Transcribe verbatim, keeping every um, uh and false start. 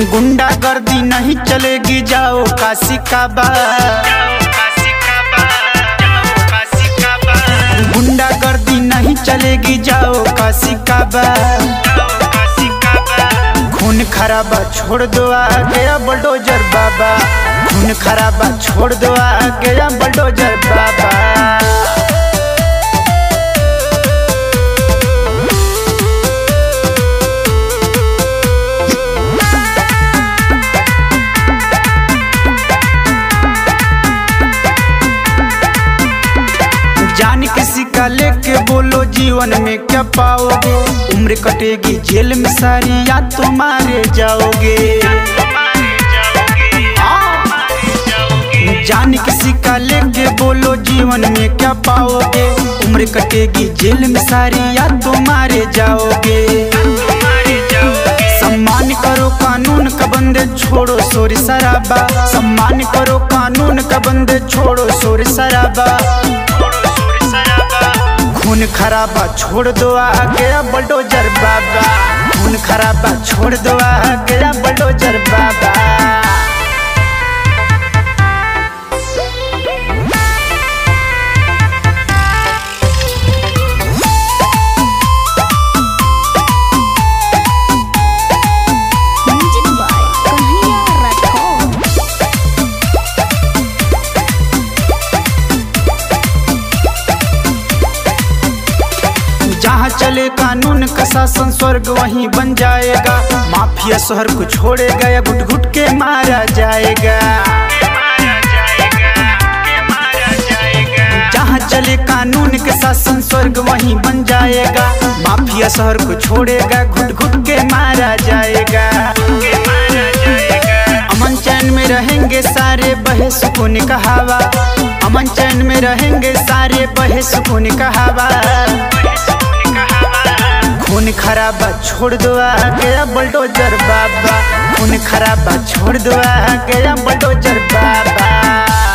गुंडा गर्दी नहीं चलेगी, जाओ काशी काबा। गुंडा गर्दी नहीं चलेगी, जाओ काशी काबा। खून खराबा छोड़ दो, आ गया बुलडोजर बाबा। खून खराबा छोड़ दो, आ गया बुलडोजर बाबा। जान किसी का लेके बोलो, जीवन में क्या पाओगे। उम्र कटेगी जेल में सारी, या तो मारे जाओगे। जान किसी का लेके बोलो, जीवन में क्या पाओगे। उम्र कटेगी जेल में सारी, या तो मारे जाओगे। सम्मान करो कानून का बंदे, छोड़ो शोर शराबा। सम्मान करो कानून का बंदे, छोड़ो शोर शराबा। खून खराबा छोड़ दो, आ गया बुलडोजर बाबा। खून खराबा छोड़ दो, आ गया बुलडोजर बाबा। जहाँ चले कानून का शासन, स्वर्ग वहीं बन जाएगा। माफिया शहर को छोड़ेगा, या घुट घुट के मारा जाएगा। जहाँ चले कानून के शासन, स्वर्ग वहीं बन जाएगा। माफिया शहर को छोड़ेगा, घुट घुट के मारा जाएगा। अमन चैन में रहेंगे सारे, बहे सुकून का हवा। अमन चैन में रहेंगे सारे, बहे सुकून का हवा। खून खराबा छोड़ दो, आ गया बुलडोजर बाबा। खून खराबा छोड़ दो, आ गया बुलडोजर बाबा।